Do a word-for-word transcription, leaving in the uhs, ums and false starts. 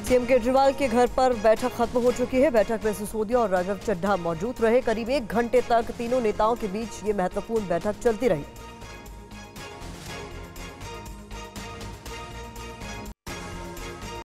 CM Kejriwal के घर पर बैठक खत्म हो चुकी है। बैठक में सिसोदिया और राघव चड्ढा मौजूद रहे। करीब एक घंटे तक तीनों नेताओं के बीच ये महत्वपूर्ण बैठक चलती रही।